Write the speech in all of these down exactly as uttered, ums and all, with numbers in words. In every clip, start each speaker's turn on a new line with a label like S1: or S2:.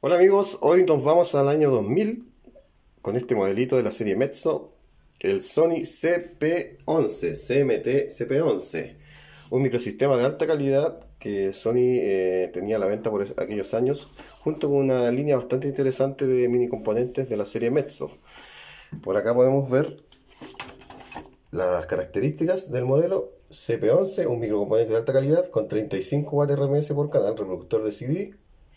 S1: Hola amigos, hoy nos vamos al año dos mil con este modelito de la serie Mezzo, el Sony C P once, C M T C P once, un microsistema de alta calidad que Sony eh, tenía a la venta por aquellos años, junto con una línea bastante interesante de mini componentes de la serie Mezzo. Por acá podemos ver las características del modelo C P once, un microcomponente de alta calidad con treinta y cinco watts R M S por canal, reproductor de C D.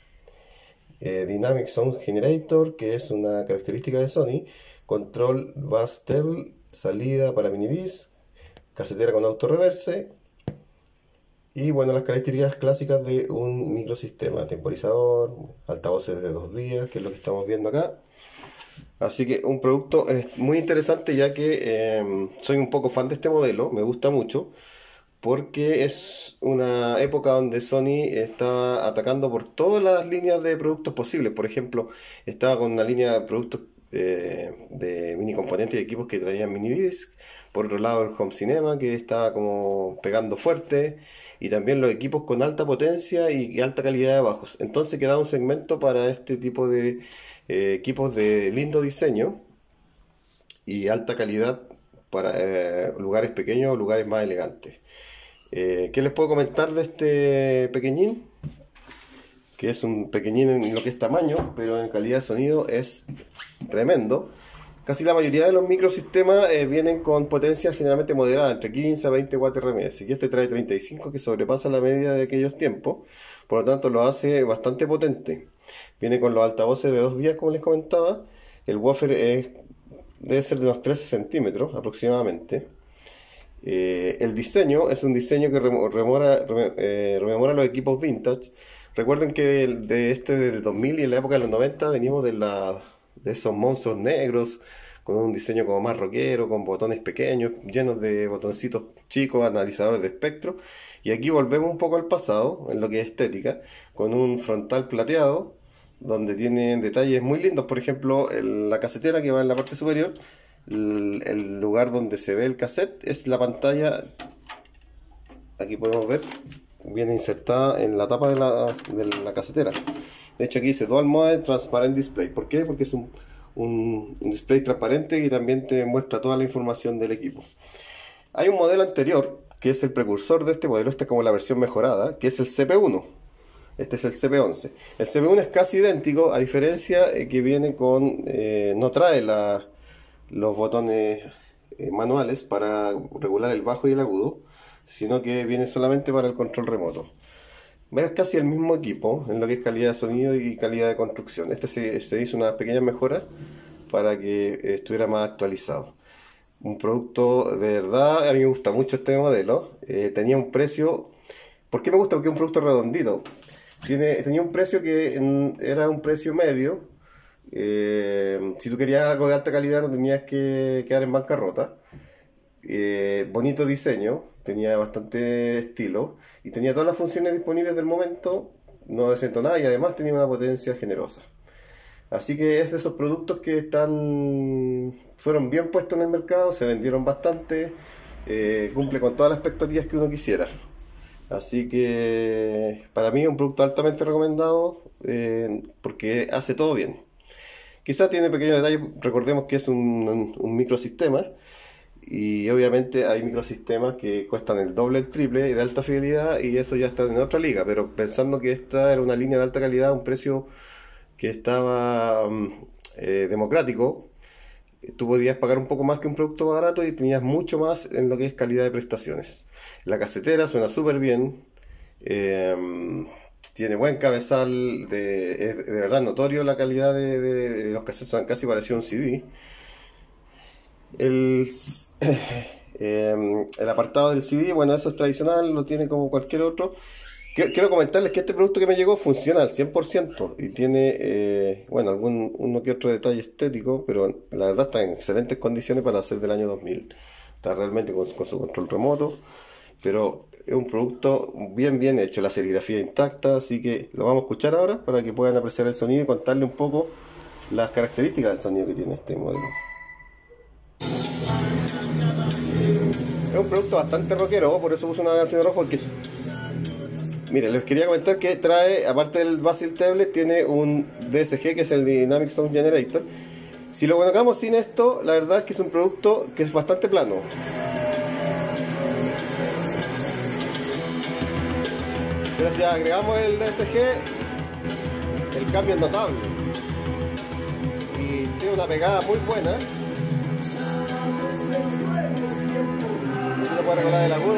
S1: Eh, Dynamic Sound Generator, que es una característica de Sony, control bus table, salida para mini disc, casetera con auto reverse y bueno, las características clásicas de un microsistema: temporizador, altavoces de dos vías, que es lo que estamos viendo acá. Así que un producto es muy interesante, ya que eh, soy un poco fan de este modelo, me gusta mucho, porque es una época donde Sony estaba atacando por todas las líneas de productos posibles. Por ejemplo, estaba con una línea de productos eh, de mini componentes y equipos que traían mini disc. Por otro lado, el home cinema, que estaba como pegando fuerte, y también los equipos con alta potencia y alta calidad de bajos. Entonces quedaba un segmento para este tipo de eh, equipos de lindo diseño y alta calidad para eh, lugares pequeños o lugares más elegantes. Eh, ¿qué les puedo comentar de este pequeñín? Que es un pequeñín en lo que es tamaño, pero en calidad de sonido es tremendo. Casi la mayoría de los microsistemas eh, vienen con potencias generalmente moderadas, entre quince a veinte watts R M S, y este trae treinta y cinco, que sobrepasa la media de aquellos tiempos, por lo tanto lo hace bastante potente. Viene con los altavoces de dos vías, como les comentaba. El woofer es, debe ser de unos trece centímetros aproximadamente. Eh, el diseño es un diseño que rememora, eh, rememora los equipos vintage. Recuerden que de, de este del dos mil y en la época de los noventa venimos de, la, de esos monstruos negros con un diseño como más rockero, con botones pequeños, llenos de botoncitos chicos, analizadores de espectro. Y aquí volvemos un poco al pasado en lo que es estética, con un frontal plateado donde tienen detalles muy lindos. Por ejemplo, el, la casetera que va en la parte superior. El, el lugar donde se ve el cassette es la pantalla. Aquí podemos ver, viene insertada en la tapa de la, de la casetera. De hecho aquí dice Dual Mode Transparent Display. ¿Por qué? Porque es un, un, un display transparente y también te muestra toda la información del equipo. Hay un modelo anterior que es el precursor de este modelo, esta es como la versión mejorada, que es el C P uno. Este es el C P once. El C P uno es casi idéntico, a diferencia eh, que viene con, eh, no trae la los botones eh, manuales para regular el bajo y el agudo, sino que viene solamente para el control remoto. Es casi el mismo equipo en lo que es calidad de sonido y calidad de construcción. Este se, se hizo unas pequeñas mejoras para que eh, estuviera más actualizado. Un producto de verdad, a mí me gusta mucho este modelo. Eh, tenía un precio, ¿por qué me gusta? Porque es un producto redondito. Tiene, tenía un precio que en, era un precio medio. Eh, si tú querías algo de alta calidad no tenías que quedar en bancarrota. Eh, bonito diseño, tenía bastante estilo y tenía todas las funciones disponibles del momento, no desentonaba y además tenía una potencia generosa. Así que es de esos productos que están fueron bien puestos en el mercado, se vendieron bastante, eh, cumple con todas las expectativas que uno quisiera. Así que para mí es un producto altamente recomendado, eh, porque hace todo bien. Quizás tiene pequeños detalles, recordemos que es un, un, un microsistema y obviamente hay microsistemas que cuestan el doble, el triple de alta fidelidad y eso ya está en otra liga, pero pensando que esta era una línea de alta calidad, un precio que estaba eh, democrático, tú podías pagar un poco más que un producto barato y tenías mucho más en lo que es calidad de prestaciones. La casetera suena súper bien. Eh, Tiene buen cabezal, de, es de verdad notorio la calidad de, de, de los cassettes, son casi parecido a un C D. El, eh, el apartado del C D, bueno, eso es tradicional, lo tiene como cualquier otro. Quiero comentarles que este producto que me llegó funciona al cien por ciento y tiene, eh, bueno, algún uno que otro detalle estético, pero la verdad está en excelentes condiciones para ser del año dos mil. Está realmente con, con su control remoto, pero es un producto bien bien hecho, la serigrafía intacta, así que lo vamos a escuchar ahora para que puedan apreciar el sonido y contarle un poco las características del sonido que tiene este modelo. Es un producto bastante rockero, por eso puse una canción de rock, porque Mira, les quería comentar que trae, aparte del Basil Tablet, tiene un D S G que es el Dynamic Sound Generator. Si lo colocamos sin esto, la verdad es que es un producto que es bastante plano. Pero si agregamos el D S G, el cambio es notable. Y tiene una pegada muy buena. Aquí lo puede regular el agudo.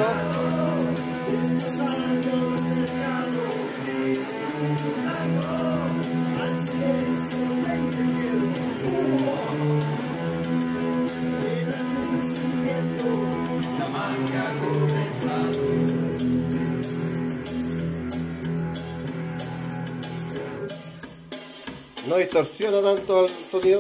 S1: No distorsiona tanto el sonido.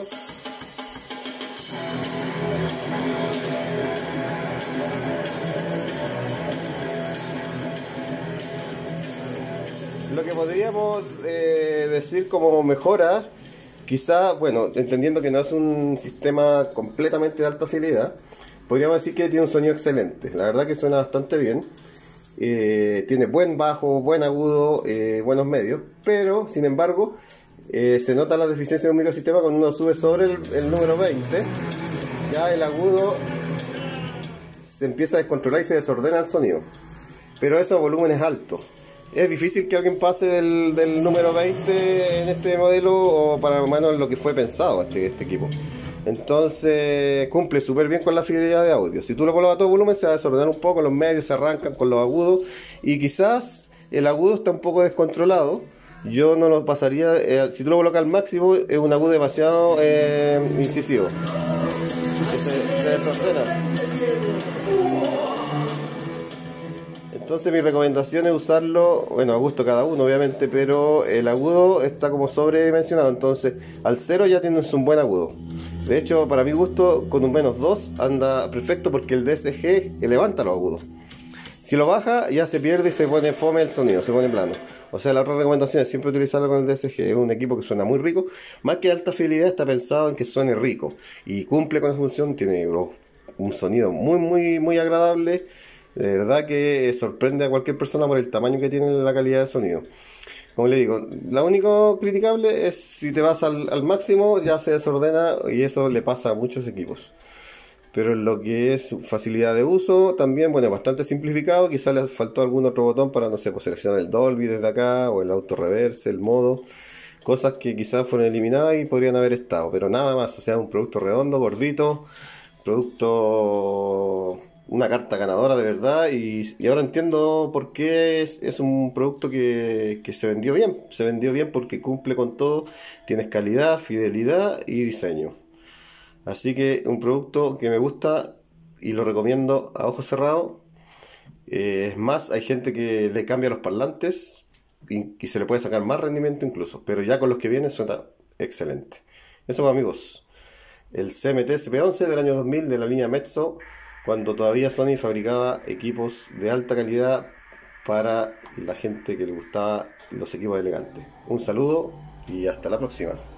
S1: Lo que podríamos eh, decir como mejora, quizá, bueno, entendiendo que no es un sistema completamente de alta fidelidad, podríamos decir que tiene un sonido excelente. La verdad que suena bastante bien. Eh, tiene buen bajo, buen agudo, eh, buenos medios, pero sin embargo eh, se nota la deficiencia de un microsistema cuando uno sube sobre el, el número veinte. Ya el agudo se empieza a descontrolar y se desordena el sonido, pero eso a volúmenes altos. Es difícil que alguien pase del, del número veinte en este modelo, o para lo menos lo que fue pensado este, este equipo. Entonces cumple súper bien con la fidelidad de audio. Si tú lo colocas a todo volumen, se va a desordenar un poco, los medios se arrancan con los agudos, y quizás el agudo está un poco descontrolado. Yo no lo pasaría, eh, si tú lo colocas al máximo, es un agudo demasiado eh, incisivo. Se, se desordena. Entonces mi recomendación es usarlo, bueno, a gusto cada uno obviamente, pero el agudo está como sobredimensionado. Entonces al cero ya tienes un buen agudo. De hecho, para mi gusto, con un menos dos anda perfecto, porque el D S G levanta los agudos. Si lo baja, ya se pierde y se pone fome el sonido, se pone plano. O sea, la otra recomendación es siempre utilizarlo con el D S G. Es un equipo que suena muy rico. Más que alta fidelidad, está pensado en que suene rico. Y cumple con esa función, tiene un sonido muy, muy, muy agradable. De verdad que sorprende a cualquier persona por el tamaño que tiene, la calidad de sonido. Como le digo, lo único criticable es si te vas al, al máximo, ya se desordena, y eso le pasa a muchos equipos. Pero en lo que es facilidad de uso, también, bueno, bastante simplificado. Quizás le faltó algún otro botón para, no sé, pues seleccionar el Dolby desde acá, o el auto reverse, el modo. Cosas que quizás fueron eliminadas y podrían haber estado, pero nada más. O sea, un producto redondo, gordito, producto... una carta ganadora de verdad, y, y ahora entiendo por qué es, es un producto que, que se vendió bien. Se vendió bien porque cumple con todo, tienes calidad, fidelidad y diseño. Así que un producto que me gusta y lo recomiendo a ojos cerrados. Eh, es más, hay gente que le cambia los parlantes y, y se le puede sacar más rendimiento incluso, pero ya con los que vienen suena excelente. Eso, amigos, el C M T S P once del año dos mil de la línea Mezzo, cuando todavía Sony fabricaba equipos de alta calidad para la gente que le gustaba los equipos elegantes. Un saludo y hasta la próxima.